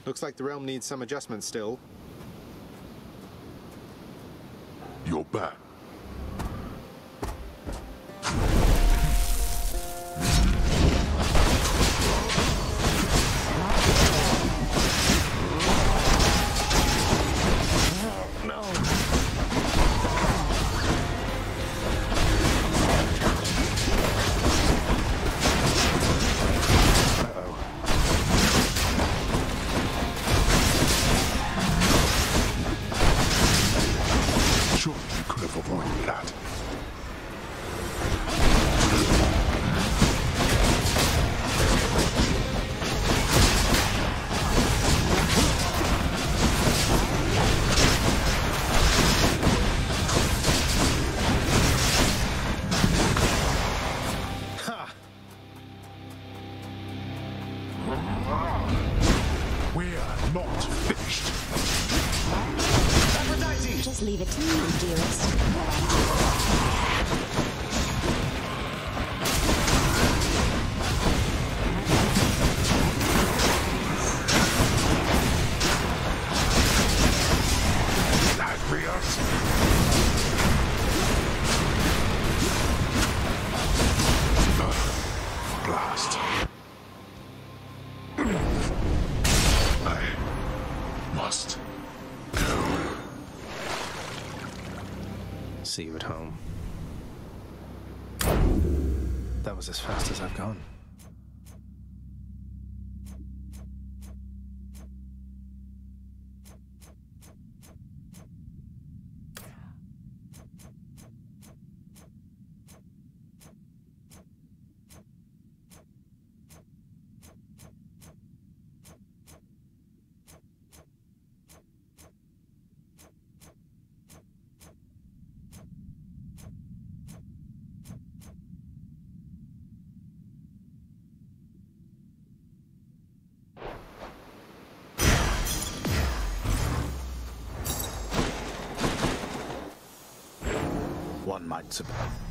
Looks like the realm needs some adjustment still. You're back. Just leave it to me, dearest. Blast. I must go. See you at home. That was as fast as I've gone. One might suppose.